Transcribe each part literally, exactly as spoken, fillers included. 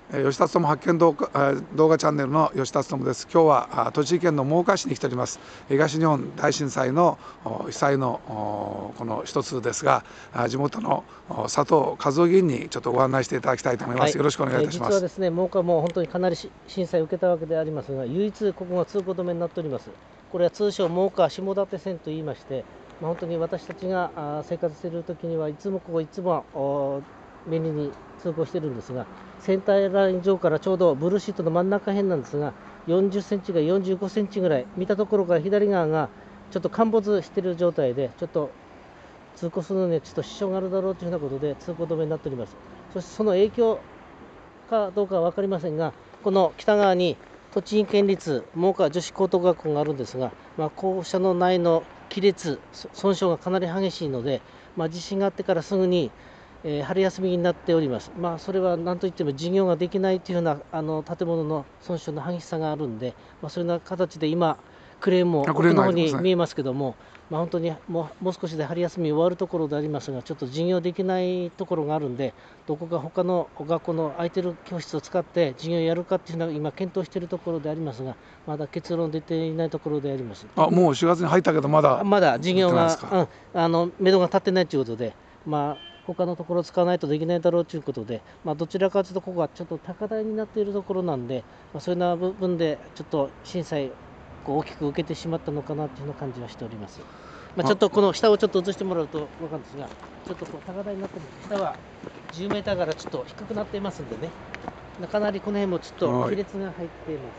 吉田友発見動画動画チャンネルの吉田友です。今日は栃木県の真岡市に来ております。東日本大震災の被災のこの一つですが、地元の佐藤和夫議員にちょっとご案内していただきたいと思います。はい、よろしくお願いいたします。 実はですね、真岡も本当にかなり震災を受けたわけでありますが、唯一ここが通行止めになっております。これは通称真岡下館線といいまして、まあ、本当に私たちが生活している時にはいつもここいつも便利に通行しているんですが、センターライン上からちょうどブルーシートの真ん中辺なんですが、よんじゅっセンチがよんじゅうごセンチぐらい、見たところから左側がちょっと陥没している状態で、ちょっと通行するのにちょっと支障があるだろうというようなことで通行止めになっております。そしてその影響かどうかは分かりませんが、この北側に栃木県立真岡女子高等学校があるんですが、まあ、校舎の内の亀裂損傷がかなり激しいので、まあ、地震があってからすぐにえー、春休みになっております。まあ、それは何といっても事業ができないというようなあの建物の損傷の激しさがあるんで、まあ、そういうような形で今クレーンも奥の方に見えますけども、まあ、本当にもう、もう少しで春休み終わるところでありますが、ちょっと事業できないところがあるんで、どこか他の学校の空いてる教室を使って授業をやるかっていうのは今検討しているところでありますが、まだ結論出ていないところであります。 あ、もうしがつに入ったけどまだまだ事業が、うん、あの目処が立ってないということで、まあ他のところを使わないとできないだろうということで、まあ、どちらかというとここがちょっと高台になっているところなんで、まあ、そういうような部分でちょっと震災こう大きく受けてしまったのかなというような感じはしております。まあ、ちょっとこの下をちょっと映してもらうと分かるんですが、ちょっとこう高台になってるんで、下はじゅうメーターからちょっと低くなっていますんでね、かなりこの辺もちょっと亀裂が入っています。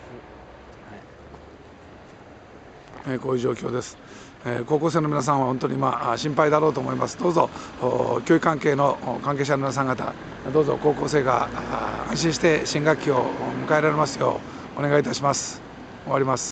はい、えー、こういう状況です。えー、高校生の皆さんは本当にまあ心配だろうと思います。どうぞ教育関係の関係者の皆さん方、どうぞ高校生が安心して新学期を迎えられますようお願いいたします。終わります。